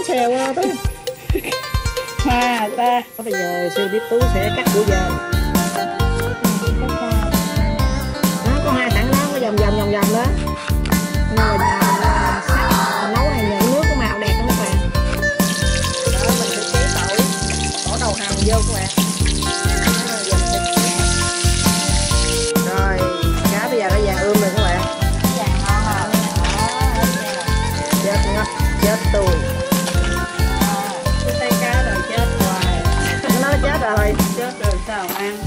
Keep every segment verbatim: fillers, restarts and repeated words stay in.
xèo quá Tú. Hoa ta. Bây giờ sư biết Tú sẽ cắt củ dền. Đó, có hai thẳng đó, có vòng vòng vòng vòng đó. Rồi là sắc, mình nấu này nhờ nước có màu đẹp lắm các bạn. Đó, mình sẽ chế tỏi, bỏ đầu hầm vô các bạn. Rồi, cá bây giờ đã vàng ươm rồi các bạn. Chết ngắt, chết tôi. Cái tay cá rồi chết hoài. Nó chết rồi. Chết rồi sao ăn.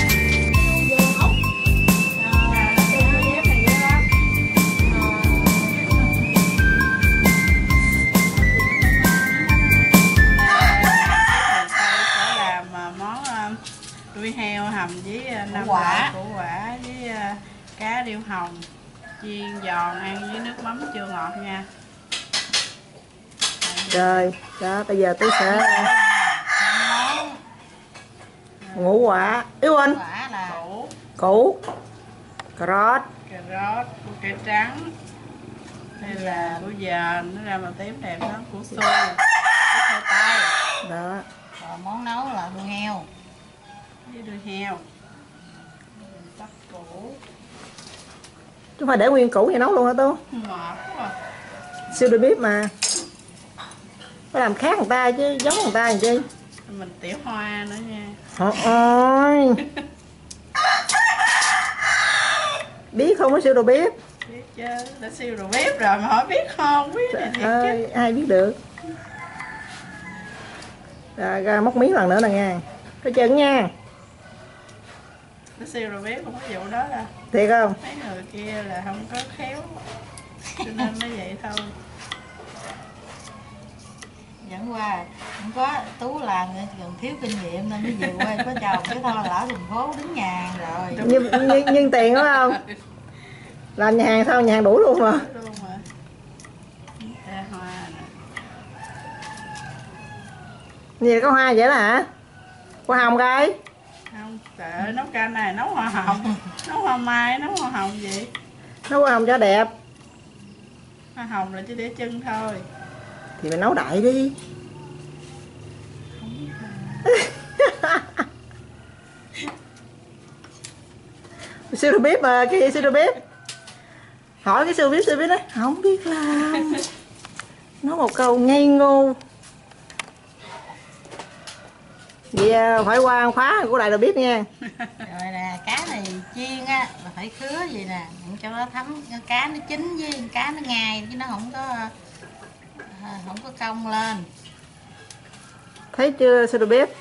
Đuôi heo hầm với năm quả củ quả với uh, cá điêu hồng chiên giòn ăn với nước mắm chua ngọt nha. Rồi, đó bây giờ tôi sẽ ngũ quả, yêu anh Củ, củ, cà rốt, cà rốt, củ cải trắng, đây là củ dền, nó ra màu tím đẹp lắm, củ xôi, củ khoai tây. Đó. Rồi món nấu là đuôi heo với đuôi heo. Tắt củ. Chứ phải để nguyên củ vậy nấu luôn hả Tú? Ngọt quá. Siêu được biết mà. Phải làm khác người ta chứ giống người ta làm chi. Mình tiểu hoa nữa nha. Trời ơi. Biết không có siêu đồ bếp. Biết chứ, đã siêu đồ bếp rồi mà hỏi biết không, biết thì thiệt Ơi, ai biết được. Rồi, ra móc miếng lần nữa nè nha. Coi chừng nha. Nó siêu đồ bếp không có vụ đó đâu. Thiệt không? Mấy người kia là không có khéo, cho nên mới vậy thôi. Dẫn qua không có Tú làm gần thiếu kinh nghiệm nên mới về quê có chồng cái thôi là ở thành phố đứng nhà hàng rồi. Nhưng, nhưng, nhưng tiền đúng không? Làm nhà hàng sao nhà hàng đủ luôn mà. Đủ luôn mà. Ra hoa nè. Gì có hoa vậy đó hả? Hoa hồng coi. Không, trời ơi, nấu canh này nấu hoa hồng, nấu hoa mai, nấu hoa hồng vậy. Nấu hoa hồng cho đẹp. Hoa hồng là chỉ để chân thôi. Thì mình nấu đại đi. Siêu đầu bếp mà, cái gì siêu đầu bếp? Hỏi cái siêu bếp siêu bếp đó, không biết làm. Nói một câu ngây ngô. Vậy phải qua khóa của đại đầu bếp nha. Rồi nè, cá này chiên á là phải khứa gì nè, cho nó thấm, cá nó chín với cá nó ngay chứ nó không có không có cong lên. Thấy chưa siêu đầu bếp?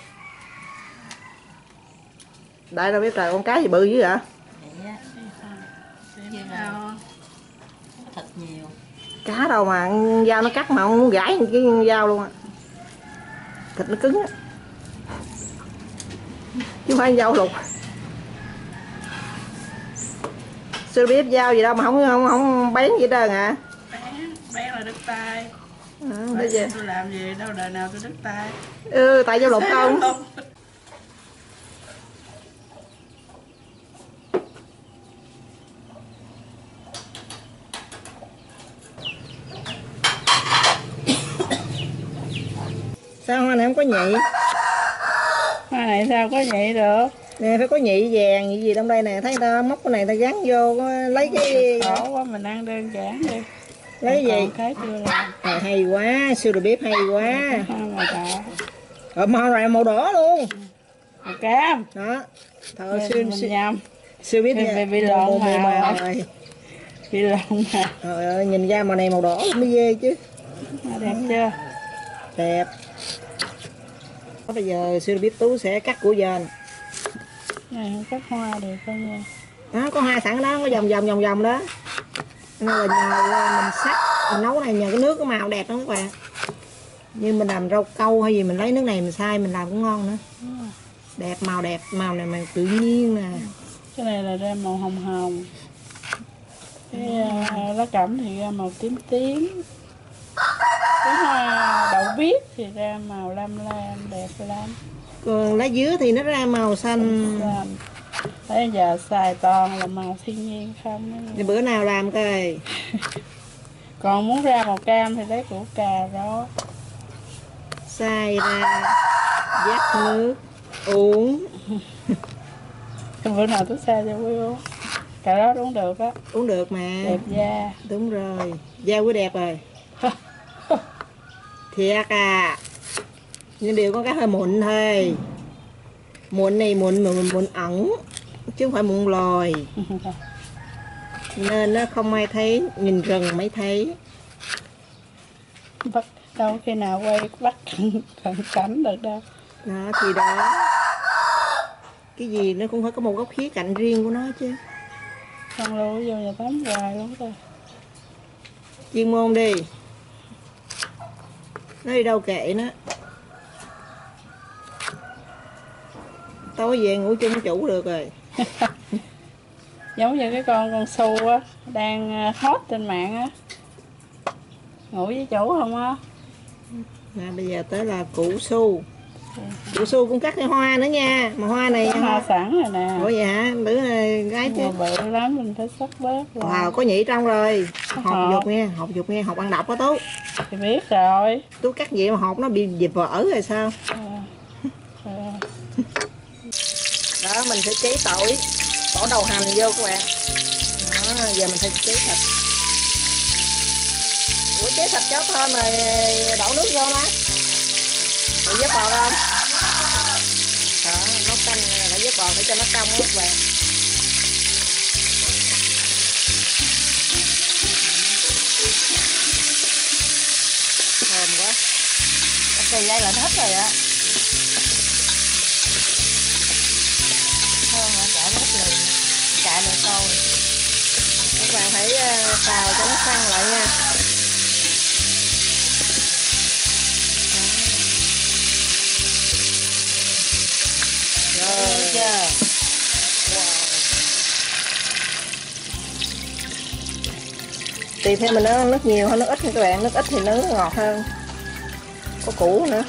Đại đầu bếp trời, con cá gì bự dữ vậy? Vậy á. Chứ đâu. Thịt nhiều. Cá đâu mà dao nó cắt mà không muốn gãi cái dao luôn á. Thịt nó cứng á. Chứ không phải dao lục. Sư bếp dao gì đâu mà không không không bén gì trơn hả? Bén, bén là đứt tay. À, tôi làm gì đâu đời nào tôi đứt tay. Ừ, tại dao lục không? Sao hoa này không có nhị? Hoa này sao có nhị được? Nè phải có nhị vàng gì gì trong đây nè, thấy người ta móc cái này ta gắn vô lấy cái khổ quá, mình ăn đơn giản đi. Lấy gì? Cái chưa làm. À, hay quá, siêu đầu bếp hay quá. Hoa màu đỏ. Ờ, màu này màu đỏ luôn. Màu cam. Đó. Thôi siêu siêu nhầm. Siêu biết bị, bị, bị lộn màu, màu rồi. Bị lộn màu. Trời ơi, nhìn ra màu này màu đỏ mới ghê chứ. Đẹp chưa? Đẹp. Bây giờ siêu biết Tú sẽ cắt củ dền. Này không cắt hoa được coi nha. Đó, có hai sẵn đó, có vòng vòng vòng vòng đó. Nên là nhờ mình sắc, mình nấu này nhờ cái nước cái màu đẹp lắm các bạn. Như mình làm rau câu hay gì mình lấy nước này mình xay mình làm cũng ngon nữa. Đẹp, màu đẹp, màu này màu tự nhiên nè. Cái này là ra màu hồng hồng. Cái uh, lá cẩm thì ra màu tím tím. Cái hoa đậu biếc thì ra màu lam lam đẹp lắm. Còn lá dứa thì nó ra màu xanh. Bây giờ xài toàn là màu thiên nhiên không. Thì bữa nào làm coi. Còn muốn ra màu cam thì lấy củ cà rốt. xay ra vắt nước uống. Bữa nào tôi xa cho quý uống. Cà rốt uống được á. Uống được mà. Đẹp da. Đúng rồi, da quý đẹp rồi. Thiệt à. Nhưng điều con cá hơi mụn thôi. Mụn này mụn mụn mụn ẩn chứ không phải mụn lòi. Nên nó không ai thấy, nhìn rừng mới thấy. Bắt đâu khi nào quay bắt cận cảnh được đâu. Đó thì đó. Cái gì nó cũng phải có một góc khía cạnh riêng của nó chứ. Không lưu vô nhà tắm hoài luôn rồi. Chuyên môn đi. Nó đi đâu kệ nó. Tối về ngủ chung chủ được rồi. Giống như cái con con su á, đang hot trên mạng á. Ngủ với chủ không á. Mà bây giờ tới là củ su. Củ su cũng cắt cái hoa nữa nha. Mà hoa này Có hoa sẵn rồi nè. Ủa vậy hả? Bữa này gái chứ. Mà bự lắm mình phải xắt bớt. Wow, có nhị trong rồi. Có Hột hột. dục nghe, hột dục nghe, hột ăn độc đó Tú. Thì biết rồi. Tú cắt vậy mà hột nó bị dịp vỡ rồi sao? À, à. Đó mình sẽ chế tỏi, bỏ đầu hành vô các bạn. Đó, giờ mình sẽ chế thịt. Ủa chế thịt chó thơm rồi đổ nước vô má. Để vớt bò không? Đó, nấu canh này phải vớt bò để cho nó cong á các bạn. Thơm quá. Cây dây là hết rồi á. Thơm mà chả hết liền. Chạy lại câu. Các bạn phải xào cho nó săn lại nha. Rồi chưa? Wow. Tùy theo mình nó nước nhiều hay nước ít nha các bạn, nước ít thì nướng ngọt hơn. Có củ nữa.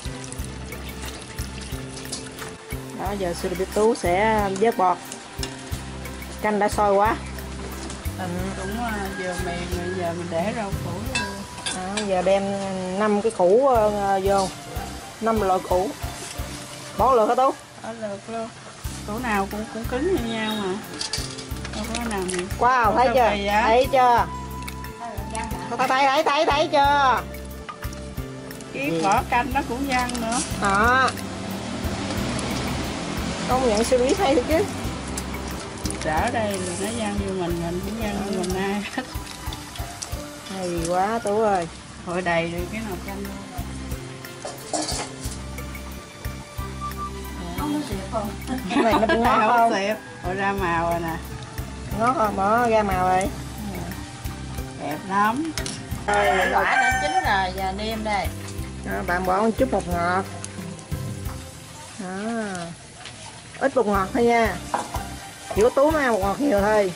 Đó giờ sư biết Tú sẽ vớt bọt. Canh đã sôi quá. Ừ, cũng vừa mềm rồi giờ mình để rau củ vô. Đó, giờ đem năm cái củ vô, năm loại củ. Bỏ lượt hả Tú? Ở được luôn. Củ nào cũng cũng cứng như nhau mà. Đâu có nào mềm. Wow, thấy chưa? Thấy chưa? Thấy thấy thấy thấy thấy chưa? Cái vỏ canh nó cũng văng nữa. Đó. Công nhận xử lý hay được chứ. Ở đây thì nó văng như mình, mình cũng văng như mình ai hết. Hay quá Tú ơi. Hồi đầy rồi cái nồi canh luôn. Không có xịt không? Cái này nó ngót không? Hồi ra màu rồi nè. Ngót không? Bỏ ra màu rồi. Đẹp lắm. Rồi, Quả đã chín rồi, giờ nêm đây. đó, bạn bỏ một chút bột ngọt. Đó. Ít bột ngọt thôi nha. Chỉ có Tú nó ăn bột ngọt nhiều thôi.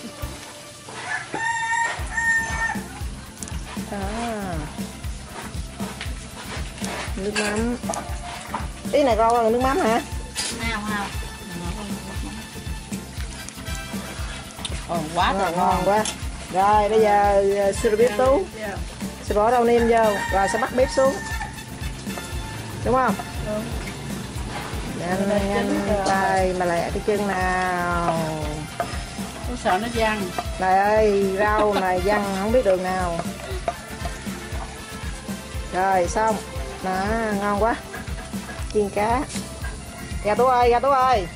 Đó. Nước mắm. Ý này rau là nước mắm hả? Nào không? Ồ, quá Ngon, trời ngon ngon. quá. Rồi bây giờ sư biết Tú sẽ bỏ rau nêm vô rồi sẽ bắt bếp xuống. Đúng không? Đúng. Nhanh nhanh tay mà lại cái chân nào. Tôi sợ nó văng. Trời ơi, rau này văng không biết đường nào. Rồi xong. Đó, ngon quá. Chiên cá. Gà Tú ơi, gà Tú ơi.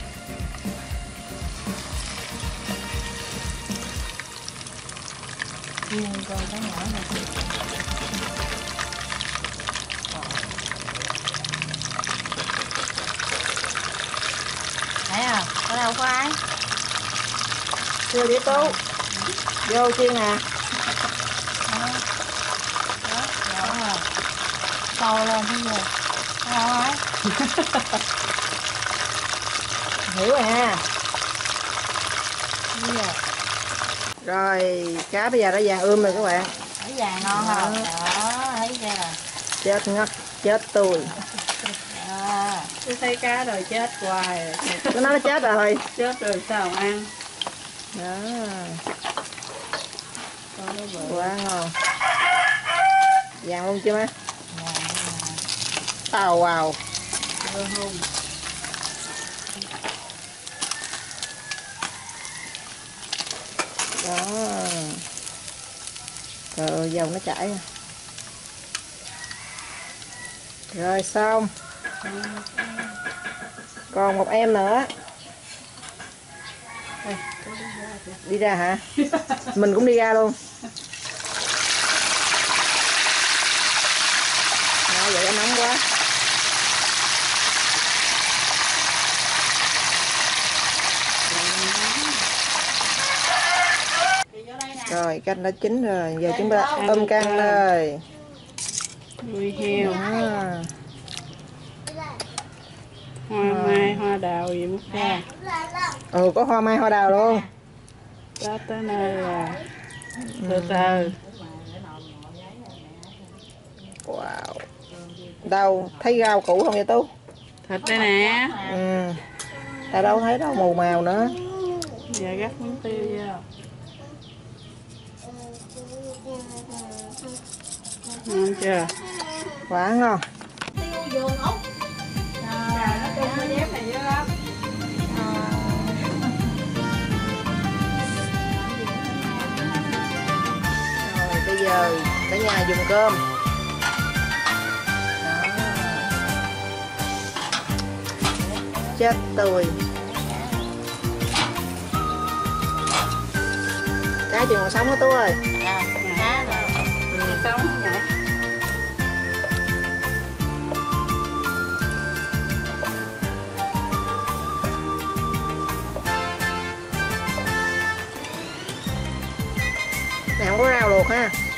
Chiên con cá nhỏ này. Thấy không? Ở đâu có ai? Chưa biết Tú. Vô chiên nè. Đó. Đó, rõ rồi. Sâu lên thế rồi. Ở đâu ai? Hiểu rồi ha. Bây giờ Rồi cá bây giờ đã vàng ươm rồi các bạn. thấy vàng ngon không? Đó, thấy chưa? Chết ngất, chết tôi. Đó. Tôi thấy cá rồi chết hoài. Nó nói nó chết rồi. Chết rồi sao ăn. Đó. Con nó bự. Quá ngon. Vàng luôn chưa má? Vàng. Wow wow. Rồi hôn. Đó. Trời ơi, dầu nó chảy à. Rồi xong. Còn một em nữa. Đây. Đi ra hả? Mình cũng đi ra luôn. Đó, vậy nó nóng quá. Rồi canh đã chín rồi, giờ chúng ta ôm canh rồi. Nuôi heo. À. Hoa mai, hoa đào gì mất ra. Ừ, có hoa mai hoa đào luôn. Đó tới nơi là từ từ. Wow. Đâu, thấy rau củ không vậy Tú? Thịt đây nè. Ừ. Ta đâu thấy đâu, màu màu nữa. Giờ gắp miếng tiêu vô. Ngon chưa? Quá ngon. Rồi bây giờ cả nhà dùng cơm. Đó. Chết tôi. Cá chừng còn sống đó Tú ơi. À, cá rồi. Ừ. Sống không vậy? Này không có rau luộc ha.